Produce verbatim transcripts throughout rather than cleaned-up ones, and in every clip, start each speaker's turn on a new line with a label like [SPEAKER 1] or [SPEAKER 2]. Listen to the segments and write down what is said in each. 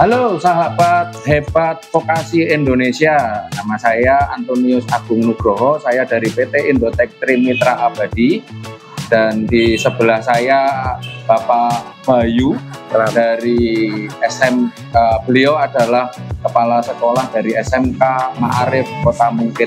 [SPEAKER 1] Halo sahabat hebat vokasi Indonesia, nama saya Antonius Agung Nugroho, saya dari P T Indotek Trimitra Abadi, dan di sebelah saya Bapak Bayu dari S M K, uh, beliau adalah kepala sekolah dari S M K Ma'arif Kota Mungkit.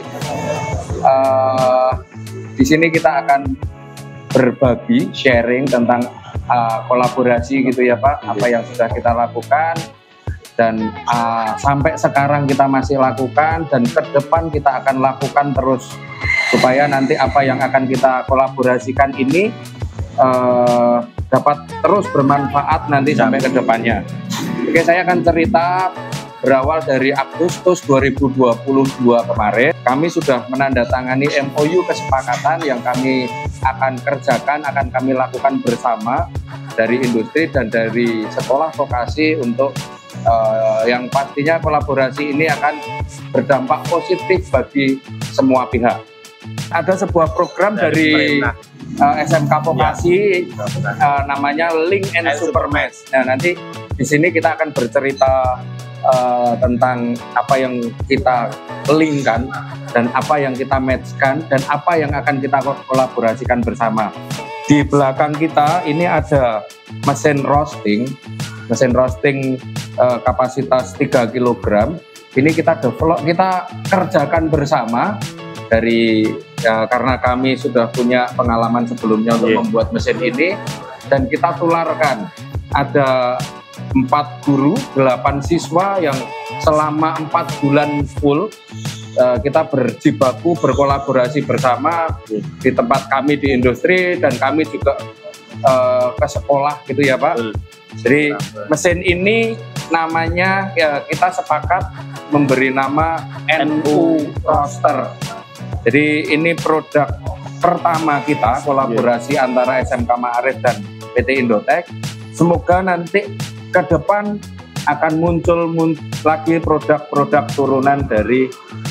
[SPEAKER 1] Uh, di sini kita akan berbagi, sharing tentang uh, kolaborasi gitu ya Pak, apa yang sudah kita lakukan dan uh, sampai sekarang kita masih lakukan dan ke depan kita akan lakukan terus supaya nanti apa yang akan kita kolaborasikan ini uh, dapat terus bermanfaat nanti sampai ke depannya. Oke, saya akan cerita berawal dari Agustus dua ribu dua puluh dua kemarin kami sudah menandatangani M O U kesepakatan yang kami akan kerjakan, akan kami lakukan bersama dari industri dan dari sekolah vokasi untuk Uh, yang pastinya kolaborasi ini akan berdampak positif bagi semua pihak. Ada sebuah program dari, dari uh, S M K Vokasi ya, uh, namanya Link and, and Supermatch. Nah, nanti di sini kita akan bercerita uh, tentang apa yang kita linkkan dan apa yang kita matchkan dan apa yang akan kita kolaborasikan bersama. Di belakang kita ini ada mesin roasting, mesin roasting Uh, kapasitas tiga kilogram. Ini kita develop, kita kerjakan bersama dari ya, karena kami sudah punya pengalaman sebelumnya untuk yeah. membuat mesin ini, dan kita tularkan. Ada empat guru, delapan siswa yang selama empat bulan full uh, kita berjibaku berkolaborasi bersama yeah. di tempat kami di industri, dan kami juga uh, ke sekolah gitu ya Pak. Mm. Jadi mesin ini namanya ya kita sepakat memberi nama N U Roaster. Jadi ini produk pertama kita kolaborasi yeah. antara S M K Ma'arif dan P T Indotek. Semoga nanti ke depan akan muncul mun lagi produk-produk turunan dari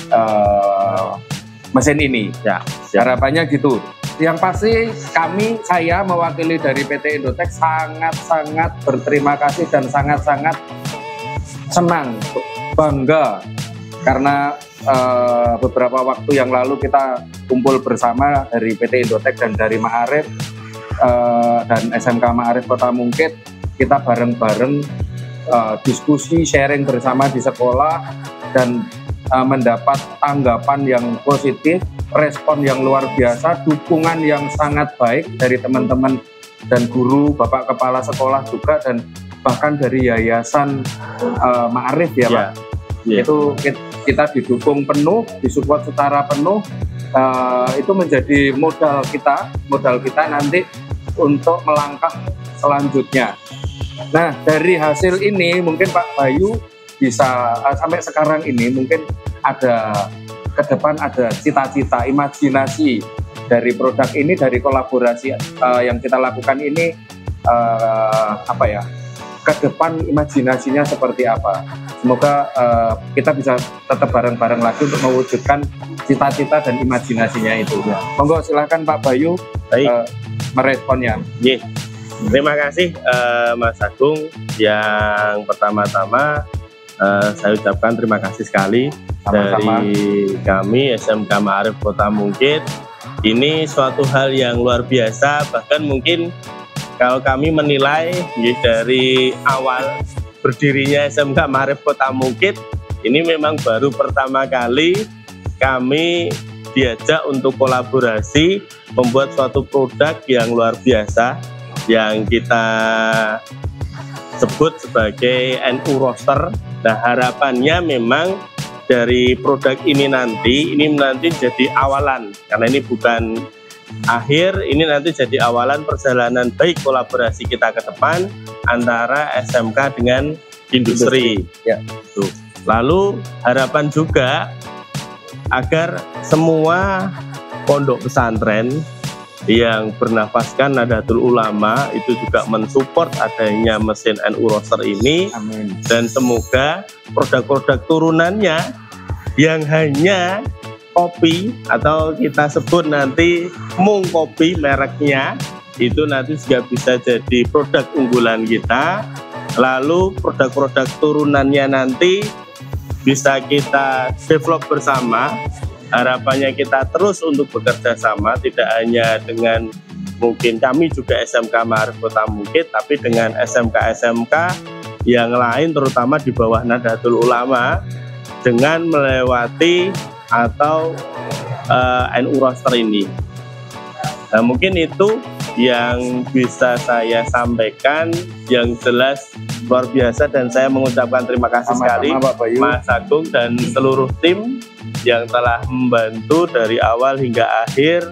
[SPEAKER 1] uh, mesin ini. Ya, ya. Harapannya gitu. Yang pasti kami, saya mewakili dari P T Indotek sangat-sangat berterima kasih dan sangat-sangat senang, bangga karena uh, beberapa waktu yang lalu kita kumpul bersama dari P T Indotek dan dari Ma'arif uh, dan S M K Ma'arif Kota Mungkit. Kita bareng-bareng uh, diskusi, sharing bersama di sekolah dan uh, mendapat tanggapan yang positif, respon yang luar biasa, dukungan yang sangat baik dari teman-teman dan guru, Bapak Kepala Sekolah juga, dan bahkan dari Yayasan uh, Ma'arif ya, ya Pak. Ya. Itu kita didukung penuh, disupport secara penuh. Uh, itu menjadi modal kita, modal kita nanti untuk melangkah selanjutnya. Nah, dari hasil ini mungkin Pak Bayu bisa uh, sampai sekarang ini mungkin ada ke depan ada cita-cita, imajinasi dari produk ini, dari kolaborasi uh, yang kita lakukan ini, uh, apa ya, ke depan imajinasinya seperti apa. Semoga uh, kita bisa tetap bareng-bareng lagi untuk mewujudkan cita-cita dan imajinasinya itu. Ya. Monggo silahkan Pak Bayu uh, meresponnya.
[SPEAKER 2] Yeah. Terima kasih uh, Mas Agung. Yang pertama-tama uh, saya ucapkan terima kasih sekali. Sama-sama. Dari kami S M K Ma'arif Kota Mungkit. Ini suatu hal yang luar biasa, bahkan mungkin kalau kami menilai ya, dari awal berdirinya S M K Ma'arif Kota Mungkit, ini memang baru pertama kali kami diajak untuk kolaborasi membuat suatu produk yang luar biasa yang kita sebut sebagai N U Roaster. Nah, harapannya memang dari produk ini nanti, ini nanti jadi awalan, karena ini bukan akhir, ini nanti jadi awalan perjalanan baik kolaborasi kita ke depan antara S M K dengan industri. Ya. Tuh. Lalu harapan juga agar semua pondok pesantren yang bernafaskan Nahdlatul Ulama itu juga mensupport adanya mesin N U Roaster ini. Amin. Dan semoga produk-produk turunannya yang hanya kopi atau kita sebut nanti Mung Kopi mereknya, itu nanti juga bisa jadi produk unggulan kita lalu produk-produk turunannya nanti bisa kita develop bersama. Harapannya kita terus untuk bekerja sama, tidak hanya dengan mungkin kami juga S M K Ma'arif Kota Mungkit, tapi dengan S M K S M K yang lain terutama di bawah Nahdlatul Ulama dengan melewati atau uh, N U roster ini. Nah, mungkin itu yang bisa saya sampaikan, yang jelas luar biasa, dan saya mengucapkan terima kasih
[SPEAKER 1] Sama-sama,
[SPEAKER 2] sekali
[SPEAKER 1] Pak Bayu,
[SPEAKER 2] Mas Agung dan seluruh tim yang telah membantu dari awal hingga akhir,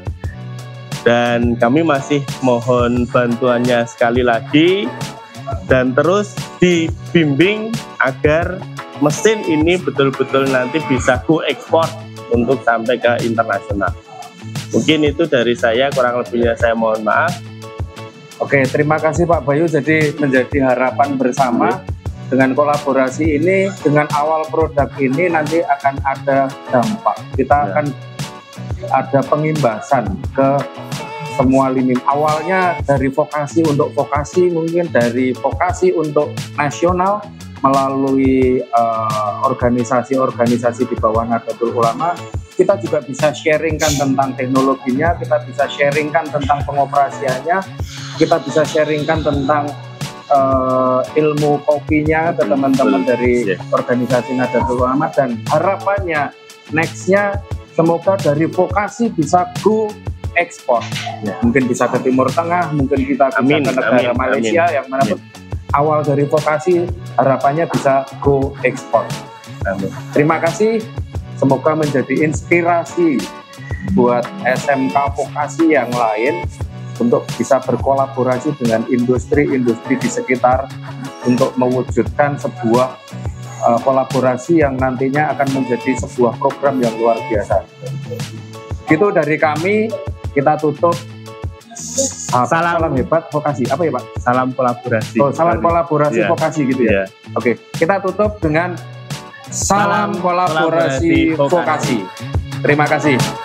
[SPEAKER 2] dan kami masih mohon bantuannya sekali lagi dan terus dibimbing agar mesin ini betul-betul nanti bisa go ekspor untuk sampai ke internasional. Mungkin itu dari saya, kurang lebihnya saya mohon maaf.
[SPEAKER 1] Oke, terima kasih Pak Bayu. Jadi menjadi harapan bersama dengan kolaborasi ini, dengan awal produk ini nanti akan ada dampak. Kita ya. akan ada pengimbasan ke semua lini. Awalnya dari vokasi untuk vokasi, mungkin dari vokasi untuk nasional melalui organisasi-organisasi uh, di bawah Nahdlatul Ulama. Kita juga bisa sharingkan tentang teknologinya, kita bisa sharingkan tentang pengoperasiannya, kita bisa sharingkan tentang uh, ilmu kopinya ke teman-teman dari organisasi Nahdlatul Ulama, dan harapannya nextnya semoga dari vokasi bisa go ekspor. Ya. Mungkin bisa ke Timur Tengah, mungkin kita bisa amin, ke negara amin, Malaysia, amin. yang manapun. Amin. Awal dari vokasi harapannya bisa go ekspor. Amin. Terima kasih. Semoga menjadi inspirasi buat S M K vokasi yang lain untuk bisa berkolaborasi dengan industri-industri di sekitar untuk mewujudkan sebuah uh, kolaborasi yang nantinya akan menjadi sebuah program yang luar biasa. Gitu dari kami, kita tutup. Ah, salam, salam hebat vokasi. Apa ya Pak?
[SPEAKER 2] Salam kolaborasi.
[SPEAKER 1] Oh, salam kolaborasi yeah. vokasi gitu ya. Yeah. Oke, kita tutup dengan salam, salam kolaborasi, kolaborasi vokasi. vokasi. Terima kasih.